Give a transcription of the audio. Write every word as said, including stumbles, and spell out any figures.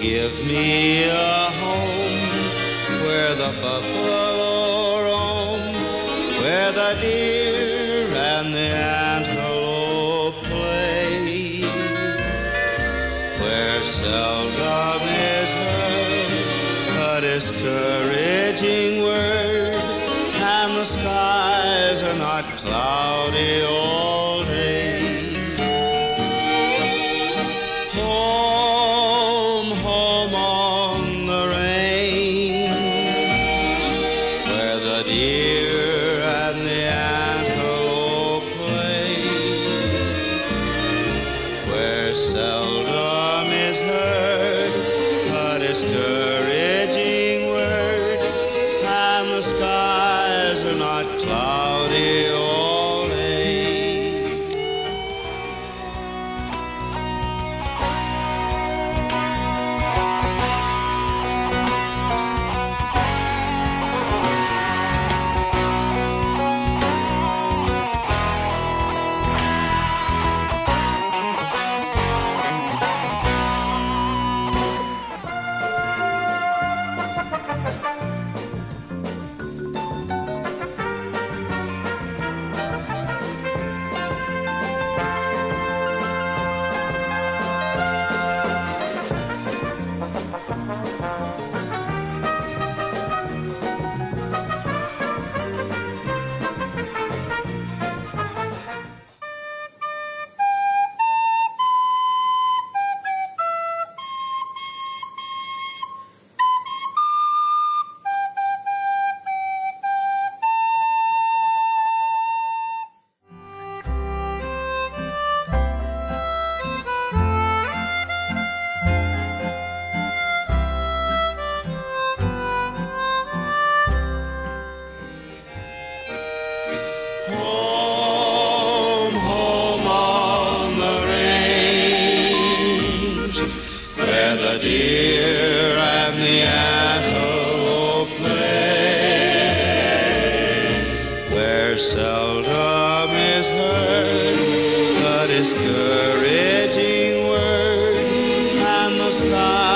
Give me a home where the buffalo roam, where the deer and the antelope play, where seldom is heard a discouraging word, and the skies are not cloudy all day. Home, home on the range, where the deer and the antelope play, where seldom is heard a discouraging word, and the skies are not cloudy all day. Home, home on the range, where the deer and the antelope play, where seldom is heard a discouraging word, and the sky